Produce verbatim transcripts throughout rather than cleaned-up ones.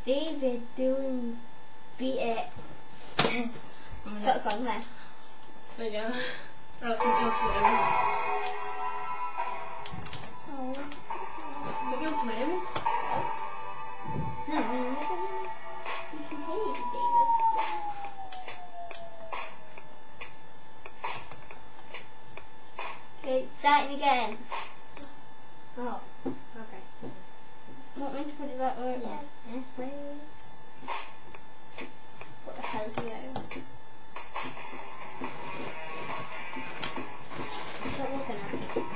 David doing beat it. Got a song there. There you go. That's what you're doing. Oh. We're going to him. No, no, no. You can hear you, David. Okay, starting again. Oh, okay. Want me to put it that way? Yeah. That's way. What the hell's the over? Stop looking at me.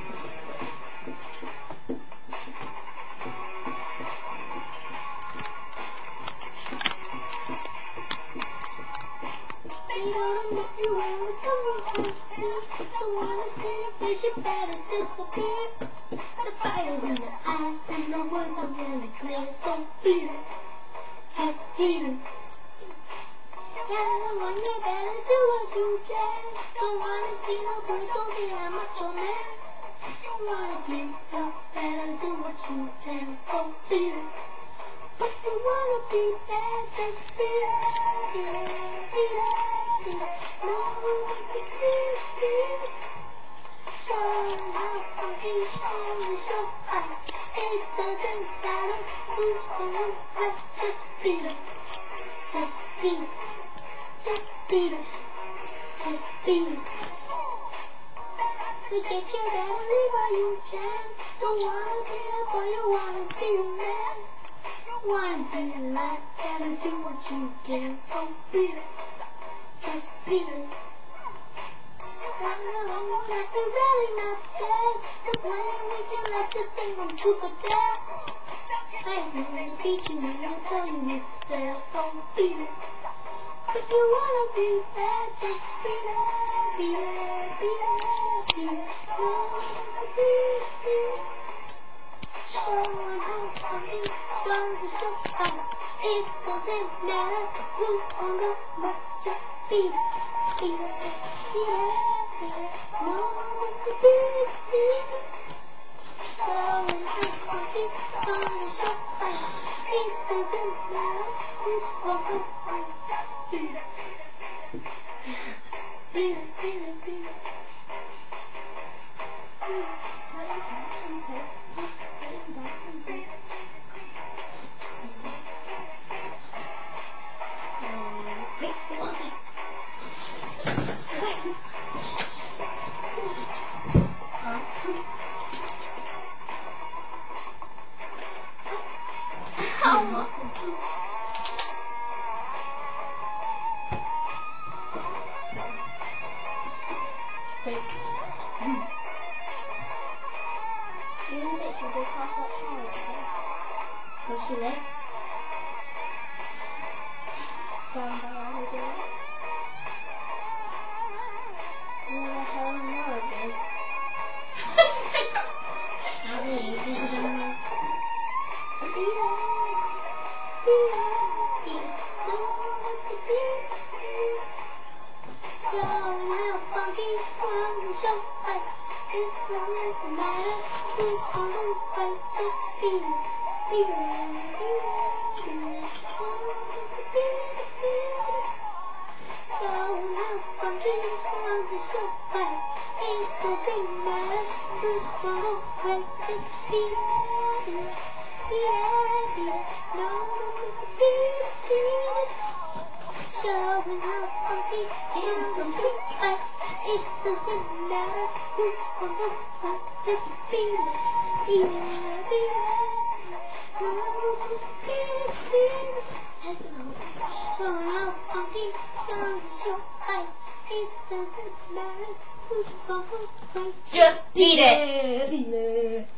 They don't know you wanna come home. Don't wanna see your face, you better disappear. The fire's in the eyes and the words are really clear. So beat it, just beat it. Yeah, one you better do what you can. Don't wanna see no good, don't be a macho man. You wanna be tough, better do what you can. So beat it. But you wanna be bad, just beat it. Beat it, beat it, beat it. No, beat it, beat it. Show how funky, show me, show how. It doesn't matter who's wrong, let's just beat it. Just beat it. Just beat it. Just beat it. Forget you better leave while you can. Don't wanna be a boy, you wanna be a man. You wanna be alive, better do what you can. So beat it. Just beat it. I know that you're really not scared. The plan we can let this thing go to the death. I ain't gonna beat you when I tell you it's fair. So beat it. If you wanna be bad, just beat it, beat it, beat it, beat it. No, beat it, beat it. Show them how funky runs the show out. It doesn't matter who's stronger, but just beat it, beat it, beat it, beat it. No, beat it, beat it. Show them how funky runs the show out. It doesn't matter who's stronger, but just beat it. Beat it, beat it, beat it. How? You know that she did pass that Charlotte, yeah? Was she there? Down by our video? You know what hell in the world is? How do you do it in there? Beat it, beat it, beat it. No one to beat it. Show how funky strong the show like. It doesn't matter who's on the way, just beat it, beat it, beat it, beat it. Beat it, beat it. Show how funky strong the show like. It doesn't matter who's on the way, just beat it, beat it, beat it, beat it. No, beat it, beat it. Show how funky strong the show like. It doesn't matter who's on the way, just beat it, beat it, beat it. No, beat it, beat it. Show how funky strong the show like. It doesn't matter who's on the way, Just beat it! beat it.